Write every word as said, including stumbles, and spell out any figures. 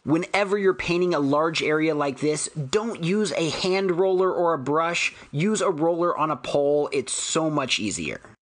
Whenever you're painting a large area like this, don't use a hand roller or a brush. Use a roller on a pole. It's so much easier.